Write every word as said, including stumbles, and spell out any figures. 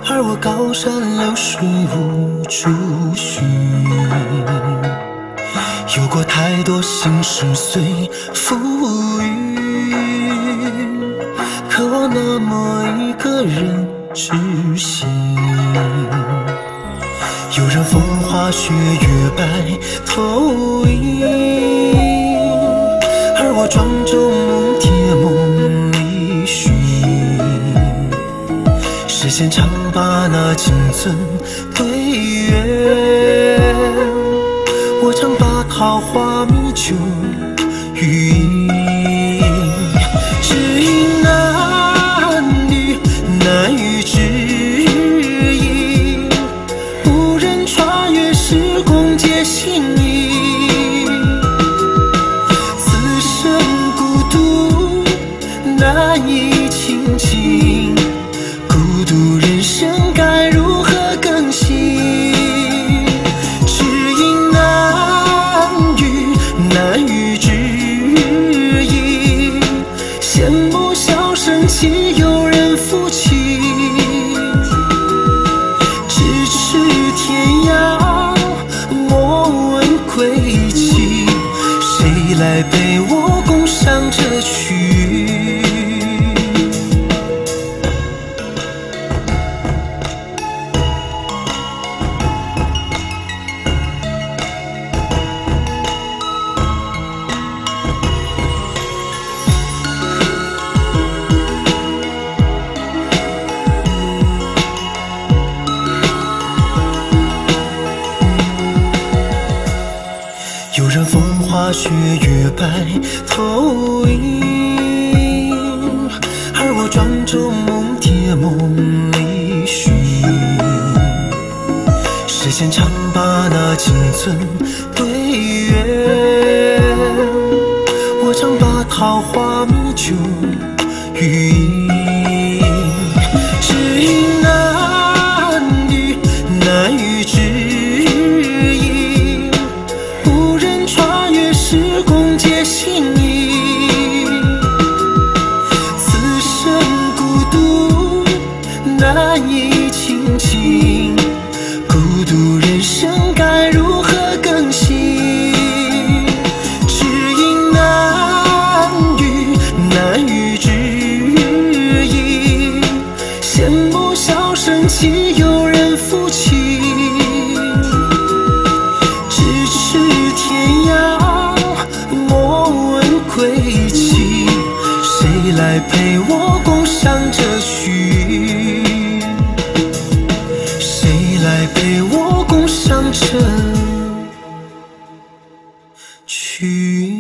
而我高山流水无处寻。有过太多心事随浮云，渴望那么一个人知心。有人风花雪月白头吟，而我庄周梦蝶梦里寻。时间常把那青春对圆，我常把桃花迷酒语音。只因男女难遇知音，无人穿越时空结心意。此生孤独难以亲近，孤独人生该如何更新？只因难遇难遇知音，羡慕笑声起有人负起。咫尺天涯莫问归期，谁来陪我共赏这曲？有人风花雪月白头吟，而我庄周梦蝶梦里寻。时间常把那青春对圆，我常把桃花迷酒语音。只因难遇难遇知音，无人穿越时空结心意。此生孤独难以亲近，孤独人生该如何更新？只因难遇难遇知音，羡慕笑声起有人负起。咫尺天涯莫问归期，谁来陪我共赏这曲？谁来陪我共赏这曲？